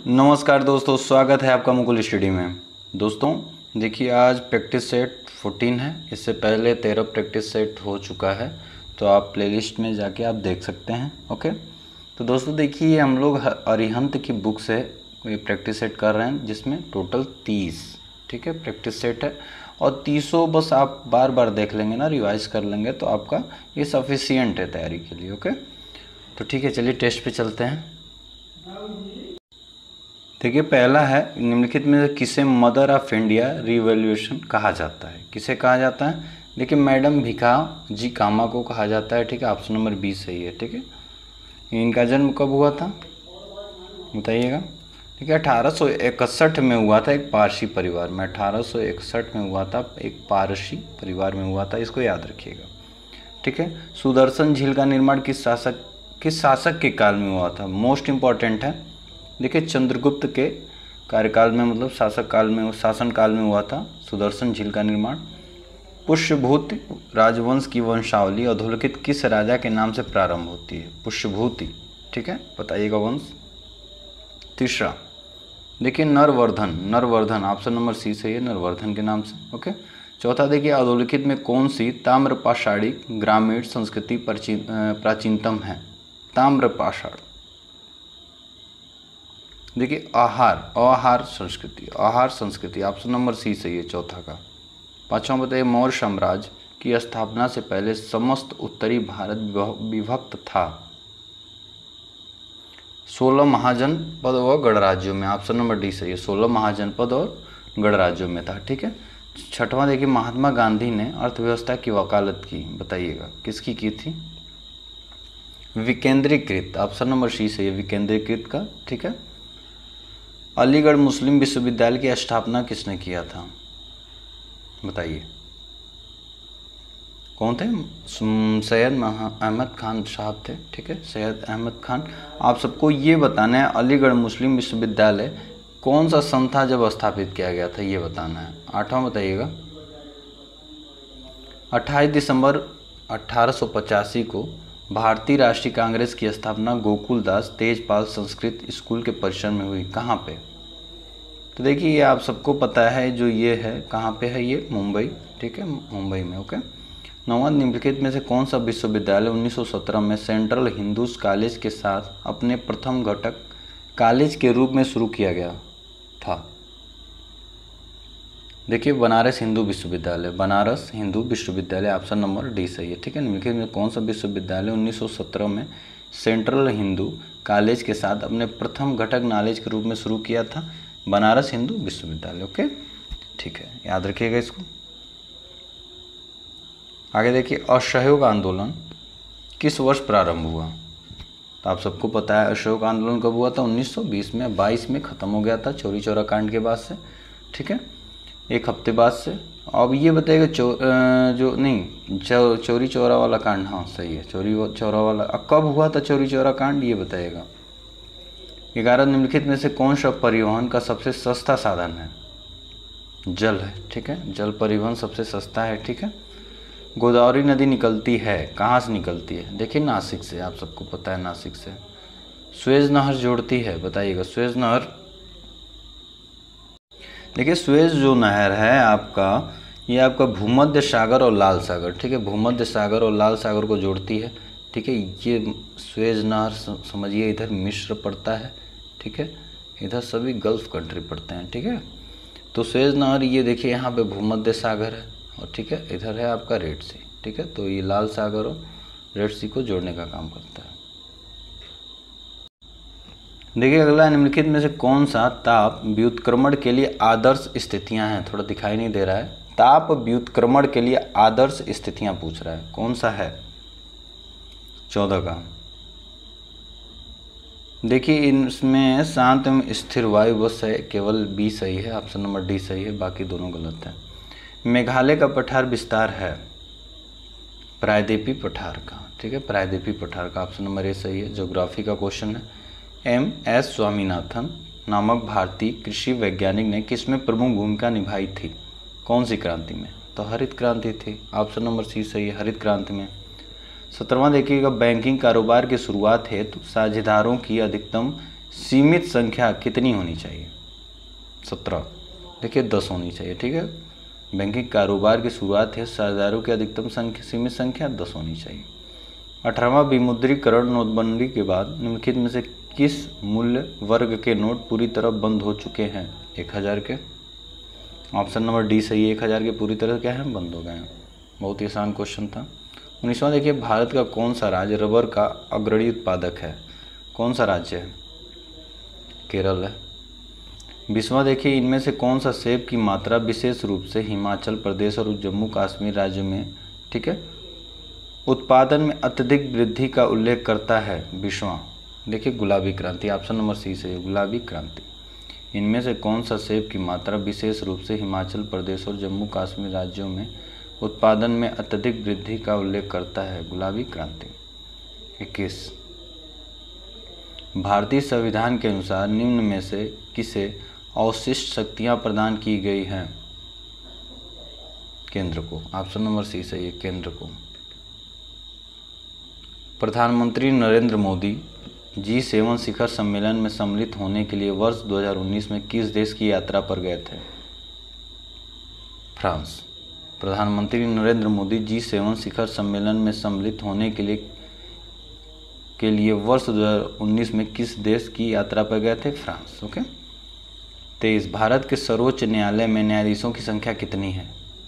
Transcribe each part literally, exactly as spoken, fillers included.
नमस्कार दोस्तों, स्वागत है आपका मुकुल स्टडी में। दोस्तों देखिए, आज प्रैक्टिस सेट चौदह है। इससे पहले तेरह प्रैक्टिस सेट हो चुका है, तो आप प्लेलिस्ट में जाके आप देख सकते हैं। ओके, तो दोस्तों देखिए, हम लोग अरिहंत की बुक से ये प्रैक्टिस सेट कर रहे हैं, जिसमें टोटल तीस ठीक है प्रैक्टिस सेट है। और तीसों बस आप बार बार देख लेंगे ना, रिवाइज कर लेंगे तो आपका ये सफिशियंट है तैयारी के लिए। ओके, तो ठीक है, चलिए टेस्ट पे चलते हैं। देखिए, पहला है निम्नलिखित में से किसे मदर ऑफ इंडिया रिवॉल्यूशन कहा जाता है? किसे कहा जाता है? देखिए, मैडम भिखा जी कामा को कहा जाता है। ठीक है, ऑप्शन नंबर बी सही है। ठीक है, इनका जन्म कब हुआ था बताइएगा? ठीक है, अठारह सौ इकसठ में हुआ था एक पारसी परिवार में। अठारह सौ इकसठ में हुआ था, एक पारसी परिवार में हुआ था, इसको याद रखिएगा। ठीक है, सुदर्शन झील का निर्माण किस शासक किस शासक के काल में हुआ था? मोस्ट इम्पॉर्टेंट है। देखिए, चंद्रगुप्त के कार्यकाल में, मतलब शासक काल में, शासन काल में हुआ था सुदर्शन झील का निर्माण। पुष्यभूति राजवंश की वंशावली अधोलिखित किस राजा के नाम से प्रारंभ होती है? पुष्यभूति। ठीक है, बताइएगा वंश। तीसरा देखिए, नरवर्धन नरवर्धन ऑप्शन नंबर सी सही है, नरवर्धन के नाम से। ओके, चौथा देखिए, अधोलिखित में कौन सी ताम्रपाषाणी ग्रामीण संस्कृति प्राचीनतम है? ताम्रपाषाण। देखिए, आहार आहार संस्कृति आहार संस्कृति ऑप्शन नंबर सी सही है, चौथा का। पांचवा बताइए, मौर्य साम्राज्य की स्थापना से पहले समस्त उत्तरी भारत विभक्त था? सोलह महाजनपद व गणराज्यों में। ऑप्शन नंबर डी सही है, सोलह महाजनपद और गणराज्यों में था। ठीक है, छठवां देखिए, महात्मा गांधी ने अर्थव्यवस्था की वकालत की, बताइएगा किसकी की थी? विकेंद्रीकृत। ऑप्शन नंबर सी सही है, विकेंद्रीकृत का। ठीक है, अलीगढ़ मुस्लिम विश्वविद्यालय की स्थापना किसने किया था बताइए? कौन थे? सैयद अहमद खान साहब थे। ठीक है, सैयद अहमद खान। आप सबको ये बताना है, अलीगढ़ मुस्लिम विश्वविद्यालय कौन सा सन था जब स्थापित किया गया था, ये बताना है। आठवां बताइएगा, अट्ठाईस दिसंबर अठारह सौ पचासी को भारतीय राष्ट्रीय कांग्रेस की स्थापना गोकुलदास तेजपाल संस्कृत स्कूल के परिसर में हुई। कहाँ पे? तो देखिए, ये आप सबको पता है, जो ये है कहाँ पे है, ये मुंबई। ठीक है, मुंबई में। ओके, नौवां निम्नलिखित में से कौन सा विश्वविद्यालय उन्नीस सौ सत्रह में सेंट्रल हिंदूज कॉलेज के साथ अपने प्रथम घटक कॉलेज के रूप में शुरू किया गया था? देखिए, बनारस हिंदू विश्वविद्यालय बनारस हिंदू विश्वविद्यालय ऑप्शन नंबर डी सही है। ठीक है, निम्नलिखित में कौन सा विश्वविद्यालय उन्नीस सौ सत्रह में सेंट्रल हिंदू कॉलेज के साथ अपने प्रथम घटक नॉलेज के रूप में शुरू किया था? बनारस हिंदू विश्वविद्यालय। ओके, ठीक है, याद रखिएगा इसको। आगे देखिए, असहयोग आंदोलन किस वर्ष प्रारंभ हुआ? तो आप सबको पता है, असहयोग आंदोलन कब हुआ था? उन्नीस सौ बीस में, बाईस में ख़त्म हो गया था चौरी चौरा कांड के बाद से। ठीक है, एक हफ्ते बाद से। अब ये बताइएगा, चो जो नहीं चौ, चौरी चौरा वाला कांड, हाँ सही है, चौरी चौरा वाला कब हुआ था? चौरी चौरा कांड, ये बताइएगा। ग्यारह निम्नलिखित में से कौन सा परिवहन का सबसे सस्ता साधन है? जल है। ठीक है, जल परिवहन सबसे सस्ता है। ठीक है, गोदावरी नदी निकलती है कहाँ से निकलती है? देखिए, नासिक से, आप सबको पता है, नासिक से। सुएज नहर जोड़ती है, बताइएगा सुएज नहर। देखिए, सुएज जो नहर है आपका, ये आपका भूमध्य सागर और लाल सागर, ठीक है, भूमध्य सागर और लाल सागर को जोड़ती है। ठीक है, ये सुएज नहर समझिए, इधर मिस्र पड़ता है। ठीक है, इधर सभी गल्फ कंट्री पड़ते हैं। ठीक है, तो सुएज नहर ये देखिए, यहाँ पे भूमध्य सागर है, और ठीक है, इधर है आपका रेड सी। ठीक है, तो ये लाल सागर और रेड सी को जोड़ने का काम करता है। देखिए, अगला, निम्नलिखित में से कौन सा ताप व्युत्क्रमण के लिए आदर्श स्थितियां हैं? थोड़ा दिखाई नहीं दे रहा है। ताप व्युत्क्रमण के लिए आदर्श स्थितियां पूछ रहा है, कौन सा है? चौदह का। देखिए, इनमें शांत एवं स्थिर वायु बस है, केवल बी सही है, ऑप्शन नंबर डी सही है, बाकी दोनों गलत है। मेघालय का पठार विस्तार है? प्रायद्वीपीय पठार का। ठीक है, प्रायद्वीपीय पठार का ऑप्शन नंबर ए सही है। ज्योग्राफी का क्वेश्चन है। एम एस स्वामीनाथन नामक भारतीय कृषि वैज्ञानिक ने किसमें प्रमुख भूमिका निभाई थी? कौन सी क्रांति में? तो हरित क्रांति थी, ऑप्शन नंबर सी सही है, हरित क्रांति में। सत्रहवां देखिएगा, बैंकिंग कारोबार की शुरुआत हेतु साझेदारों की अधिकतम सीमित संख्या कितनी होनी चाहिए? सत्रह। देखिए दस होनी चाहिए, ठीक है। बैंकिंग कारोबार की शुरुआत है, शेयरधारकों की अधिकतम संख्या सीमित संख्या दस होनी चाहिए। अठारहवां विमुद्रीकरण नोटबंदी के बाद निम्नलिखित में से किस मूल्य वर्ग के नोट पूरी तरह बंद हो चुके हैं? एक हज़ार के। ऑप्शन नंबर डी सही है, एक हज़ार के पूरी तरह क्या है? बंद हो गए हैं। बहुत ही आसान क्वेश्चन था। उन्नीसवां देखिए, भारत का कौन सा राज्य रबर का अग्रणी उत्पादक है? कौन सा राज्य है? केरल है। बीसवां देखिए, इनमें से कौन सा सेब की मात्रा विशेष रूप से हिमाचल प्रदेश और जम्मू कश्मीर राज्यों में, ठीक है, उत्पादन में अत्यधिक वृद्धि का उल्लेख करता है? बीसवां देखिए, गुलाबी क्रांति। ऑप्शन नंबर सी से गुलाबी क्रांति। इनमें से कौन सा सेब की मात्रा विशेष रूप से हिमाचल प्रदेश और जम्मू कश्मीर राज्यों में उत्पादन में अत्यधिक वृद्धि का उल्लेख करता है? गुलाबी क्रांति। इक्कीस, भारतीय संविधान के अनुसार निम्न में से किसे अवशिष्ट शक्तियां प्रदान की गई हैं? केंद्र को। ऑप्शन नंबर सी सही है, केंद्र को। प्रधानमंत्री नरेंद्र मोदी जी सेवन शिखर सम्मेलन में सम्मिलित होने के लिए वर्ष दो हज़ार उन्नीस में किस देश की यात्रा पर गए थे? फ्रांस। प्रधानमंत्री नरेंद्र मोदी जी सेवन शिखर सम्मेलन में सम्मिलित होने के लिए के लिए वर्ष दो हज़ार उन्नीस में किस देश की यात्रा पर गए थे? फ्रांस। ओके। तेईस, भारत के सर्वोच्च न्यायालय में न्यायाधीशों की संख्या कितनी है?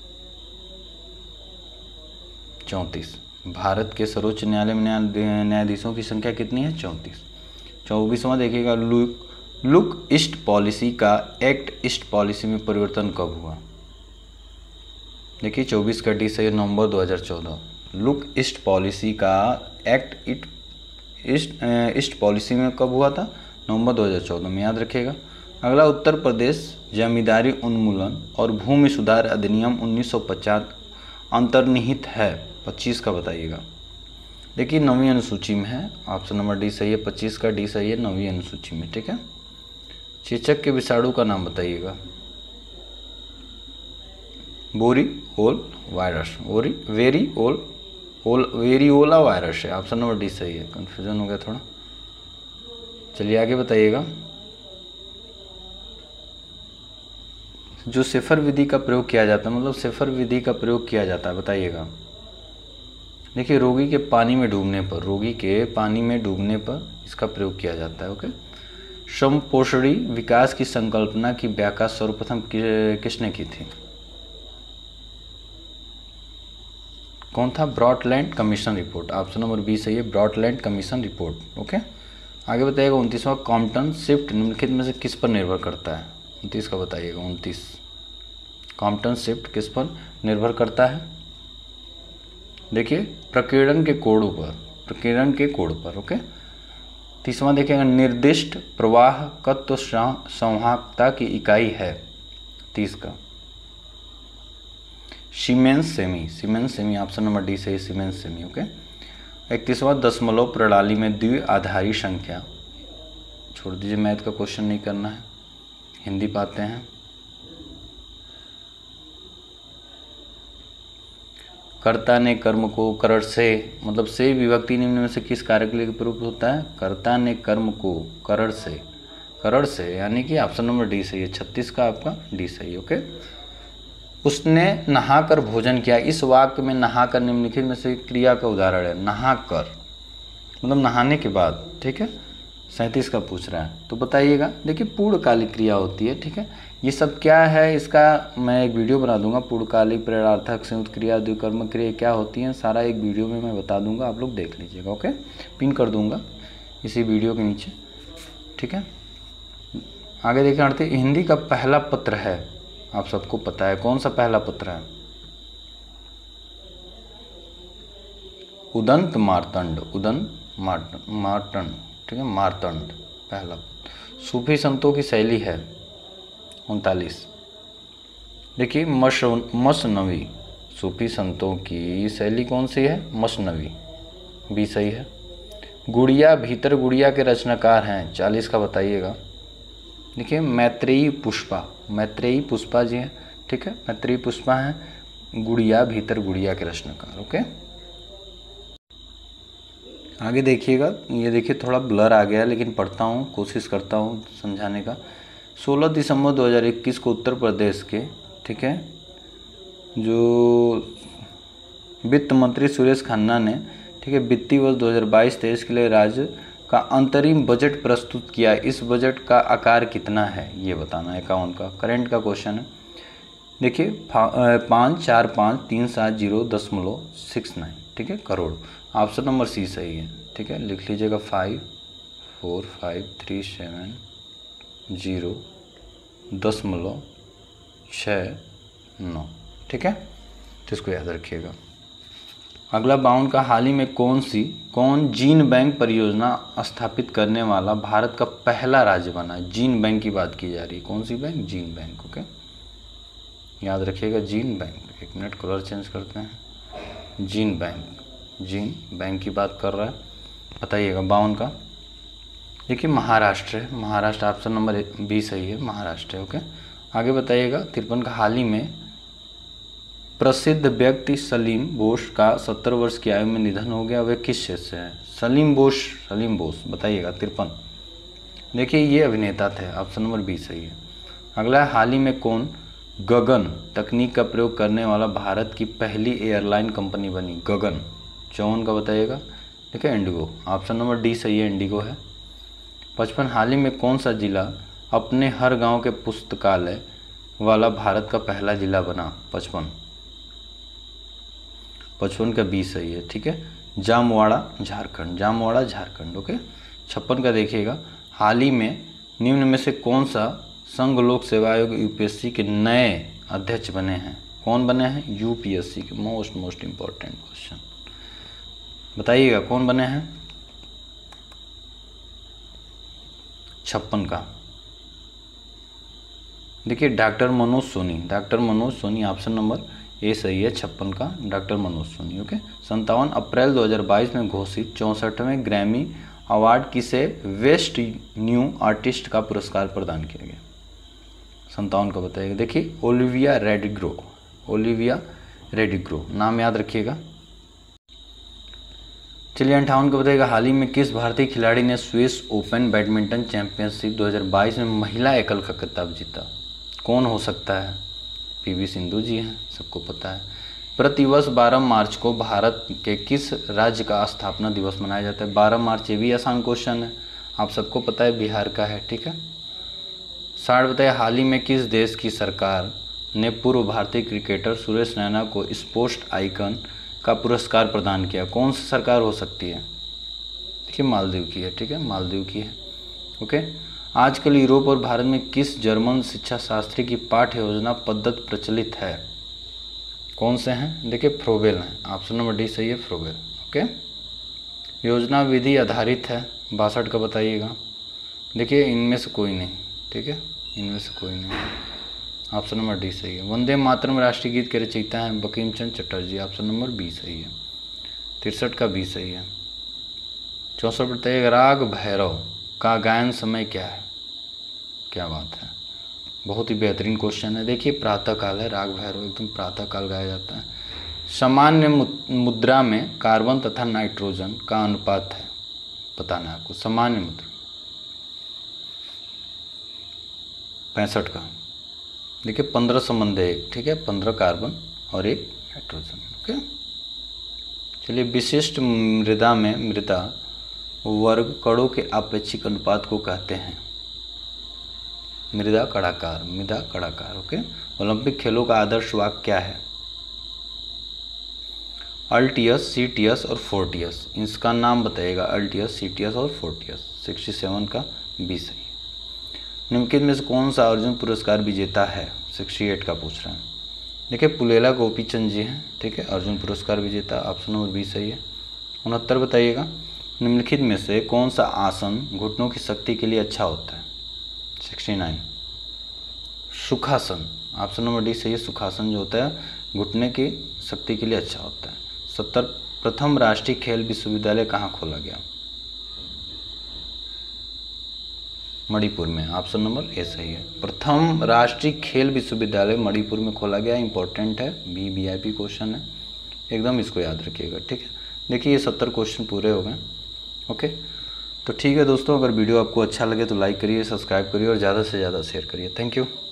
चौंतीस। भारत के सर्वोच्च न्यायालय में न्यायाधीशों की संख्या कितनी है? चौंतीस। चौबीसवां देखिएगा, लुक लुक ईस्ट पॉलिसी का एक्ट ईस्ट पॉलिसी में परिवर्तन कब हुआ? देखिए चौबीस का डी सही, नवंबर दो हज़ार चौदह। लुक ईस्ट पॉलिसी का act it east east policy में कब हुआ था? नवंबर दो हज़ार चौदह में, याद रखिएगा। अगला, उत्तर प्रदेश जमींदारी उन्मूलन और भूमि सुधार अधिनियम उन्नीस सौ पचास अंतर्निहित है? पच्चीस का बताइएगा। देखिए नवीं अनुसूची में है। ऑप्शन नंबर डी सही है, पच्चीस का डी सही है, नवीं अनुसूची में, ठीक है। चेचक के विषाणु का नाम बताइएगा। बोरी ओल वायरस, ओरी वेरी ओल ओल वेरियोला वायरस है। ऑप्शन नंबर डी सही है, कंफ्यूजन हो गया थोड़ा। चलिए आगे बताइएगा। जो सेफर विधि का प्रयोग किया जाता है, मतलब सेफर विधि का प्रयोग किया जाता है, बताइएगा। देखिए रोगी के पानी में डूबने पर रोगी के पानी में डूबने पर इसका प्रयोग किया जाता है। ओके। समपोषणी विकास की संकल्पना की व्याख्या सर्वप्रथम किसने की थी? कौन था? Brundtland commission report. Option number B सही है, ब्रॉडलैंड कमीशन रिपोर्ट। ओके। आगे बताइएगा, उनतीसवां कॉम्पटन शिफ्ट निम्नलिखित में से किस पर निर्भर करता है? उनतीस का बताइएगा। उनतीस, कॉम्पटन शिफ्ट किस पर निर्भर करता है? देखिए प्रकीर्णन के कोण पर, प्रकीर्णन के कोण पर। ओके। तीसवां देखिएगा, निर्दिष्ट प्रवाहकत्व संवाहकता की इकाई है? तीस का सीमेंस सेमी, सीमेंस सेमी। ऑप्शन नंबर डी सही, सीमेंस सेमी। ओके। इकतीसवां, दशमलव प्रणाली में द्विआधारी संख्या, छोड़ दीजिए, मैथ का क्वेश्चन नहीं करना है, हिंदी पाते हैं। कर्ता ने कर्म को करर से, मतलब से विभक्ति निम्न में से किस कार्य के लिए प्रयुक्त होता है? कर्ता ने कर्म को करर से, करर से, यानी कि ऑप्शन नंबर डी सही है, छत्तीस का आपका डी सही। ओके। उसने नहाकर भोजन किया, इस वाक्य में नहाकर निम्नलिखित में से क्रिया का उदाहरण है? नहाकर मतलब नहाने के बाद, ठीक है। सैंतीस का पूछ रहा है, तो बताइएगा। देखिए पूर्णकालिक क्रिया होती है, ठीक है। ये सब क्या है, इसका मैं एक वीडियो बना दूंगा। पूर्णकालिक, प्रेरणार्थक, संयुक्त क्रिया, द्विकर्मक क्रिया क्या होती हैं, सारा एक वीडियो में मैं बता दूंगा, आप लोग देख लीजिएगा। ओके। पिन कर दूंगा इसी वीडियो के नीचे, ठीक है। आगे देखिए, अर्थी हिंदी का पहला पत्र है, आप सबको पता है कौन सा पहला पत्र है? उदंत मार्तंड, उदंत मार्तंड मार्तंड ठीक है, मार्तंड पहला। सूफी संतों की शैली है? उनतालीस। देखिए मश मसनवी, सूफी संतों की शैली कौन सी है? मसनवी, बी सही है। गुड़िया, भीतर गुड़िया के रचनाकार हैं? चालीस का बताइएगा। देखिए मैत्रेयी पुष्पा, मैत्रेयी पुष्पा जी हैं, ठीक है, मैत्रेयी पुष्पा हैं गुड़िया, भीतर गुड़िया के रचनाकार। ओके। आगे देखिएगा, ये देखिए थोड़ा ब्लर आ गया है, लेकिन पढ़ता हूँ, कोशिश करता हूँ समझाने का। सोलह दिसंबर दो हज़ार इक्कीस को उत्तर प्रदेश के, ठीक है, जो वित्त मंत्री सुरेश खन्ना ने, ठीक है, वित्तीय वर्ष दो हज़ार बाईस तेईस के लिए राज्य का अंतरिम बजट प्रस्तुत किया। इस बजट का आकार कितना है ये बताना है, अकाउंट का करंट का क्वेश्चन है। देखिए पाँच चार पाँच तीन सात जीरो दशमलव सिक्स नाइन, ठीक है, करोड़। ऑप्शन नंबर सी सही है, ठीक है, लिख लीजिएगा five four five three seven zero दशमलव छः नौ, ठीक है, तो इसको याद रखिएगा। अगला बाउंड का हाल ही में कौन सी कौन जीन बैंक परियोजना स्थापित करने वाला भारत का पहला राज्य बना है। जीन बैंक की बात की जा रही है, कौन सी बैंक, जीन बैंक, ओके, याद रखिएगा जीन बैंक। एक मिनट कलर चेंज करते हैं। जीन बैंक, जीन बैंक की बात कर रहा है, बताइएगा बाउंड का। देखिए महाराष्ट्र है, महाराष्ट्र ऑप्शन नंबर बी सही है, महाराष्ट्र है, ओके। आगे बताइएगा तिरपन का हाल ही में प्रसिद्ध व्यक्ति सलीम बोस का सत्तर वर्ष की आयु में निधन हो गया, वे किस क्षेत्र से है। सलीम बोस, सलीम बोस बताइएगा तिरपन। देखिए ये अभिनेता थे, ऑप्शन नंबर बी सही है। अगला हाल ही में कौन गगन तकनीक का प्रयोग करने वाला भारत की पहली एयरलाइन कंपनी बनी। गगन चौवन का बताइएगा, ठीक है, इंडिगो, ऑप्शन नंबर डी सही है, इंडिगो है। पचपन हाल ही में कौन सा जिला अपने हर गांव के पुस्तकालय वाला भारत का पहला जिला बना। पचपन पचपन का बी सही है, ठीक है, जामवाड़ा झारखंड, जामवाड़ा झारखंड, ओके। छप्पन का देखिएगा हाल ही में निम्न में से कौन सा संघ लोक सेवा आयोग यूपीएससी के नए अध्यक्ष बने हैं। कौन बने हैं, यूपीएससी के मोस्ट मोस्ट इम्पोर्टेंट क्वेश्चन, बताइएगा कौन बने हैं। छप्पन का देखिए doctor Manoj Soni, doctor Manoj Soni, option number A सही है, छप्पन का डॉक्टर मनोज सोनी, ओके। संतावन अप्रैल दो हज़ार बाईस में घोषित चौंसठवें ग्रैमी अवार्ड किसे वेस्ट न्यू आर्टिस्ट का पुरस्कार प्रदान किया गया। संतावन का बताइएगा। देखिए ओलिविया रेडिग्रो, ओलिविया रेडिग्रो नाम याद रखिएगा। चलिए अंठावन का बताइएगा हाल ही में किस भारतीय खिलाड़ी ने स्विस ओपन बैडमिंटन चैंपियनशिप दो हज़ार बाईस में महिला एकल का खिताब जीता। कौन हो सकता है, पीवी सिंधु जी हैं, सबको पता है। प्रतिवर्ष बारह मार्च को भारत के किस राज्य का स्थापना दिवस मनाया जाता है। बारह मार्च, ये भी आसान क्वेश्चन है, आप सबको पता है, बिहार का है, ठीक है। साठ बताइए हाल ही में किस देश की सरकार ने पूर्व भारतीय क्रिकेटर सुरेश रैना को स्पोर्ट्स आइकन का पुरस्कार प्रदान किया। कौन सी सरकार हो सकती है, देखिए मालदीव की है, ठीक है, मालदीव की है, ओके। आजकल यूरोप और भारत में किस जर्मन शिक्षा शास्त्री की पाठ्य योजना पद्धति प्रचलित है। कौन से हैं, देखिए फ्रोबेल हैं, ऑप्शन नंबर डी सही है, फ्रोबेल, ओके। योजना विधि आधारित है, बासठ का बताइएगा। देखिए इनमें से कोई नहीं, ठीक है, इनमें से कोई नहीं, ऑप्शन नंबर डी सही है। वंदे मातरम राष्ट्रीय गीत के रचयिता हैं Bankim Chandra Chatterjee, option number B सही है, तिरसठ का बी सही है। चौंसठ बताइएगा राग भैरव का गायन समय क्या है। क्या बात है, बहुत ही बेहतरीन क्वेश्चन है। देखिए प्रातःकाल है, राग भैरव एकदम प्रातःकाल गाया जाता है। सामान्य मुद्रा में कार्बन तथा नाइट्रोजन का अनुपात है, बताना है आपको। सामान्य मुद्रा पैंसठ का, देखिए पंद्रह संबंध है एक, ठीक है, पंद्रह कार्बन और एक नाइट्रोजन, ओके। चलिए विशिष्ट मृदा में मृदा वर्ग कणों के आपेक्षिक अनुपात को कहते हैं। मृदा कणाकार, मृदा कणाकार, ओके। ओलंपिक खेलों का आदर्श वाक्य क्या है। अल्टियस, सीटियस और फोर्टियस, इसका नाम बताइएगा। अल्टियस, सीटियस और फोर्टियस, सड़सठ का बी सही। निम्नलिखित में से कौन सा अर्जुन पुरस्कार विजेता है, अड़सठ का पूछ रहे हैं। देखिए पुलेला गोपीचंद जी हैं, ठीक है, अर्जुन पुरस्कार विजेता, ऑप्शन नंबर बी सही है। उनहत्तर बताइएगा निम्नलिखित में से कौन सा आसन घुटनों की शक्ति के लिए अच्छा होता है। उनहत्तर सुखासन, ऑप्शन नंबर डी सही है, सुखासन जो होता है घुटने की शक्ति के लिए अच्छा होता है। सत्तर प्रथम राष्ट्रीय खेल विश्वविद्यालय कहाँ खोला गया। मणिपुर में, ऑप्शन नंबर ए सही है। प्रथम राष्ट्रीय खेल विश्वविद्यालय मणिपुर में खोला गया, इंपॉर्टेंट है, बी वीआईपी क्वेश्चन है, एकदम इसको याद रखिएगा, ठीक है। देखिए ये सत्तर क्वेश्चन पूरे हो गए। ओके, तो ठीक है दोस्तों, अगर वीडियो आपको अच्छा लगे तो लाइक करिए, सब्सक्राइब करिए और ज़्यादा से ज़्यादा शेयर करिए। Thank you.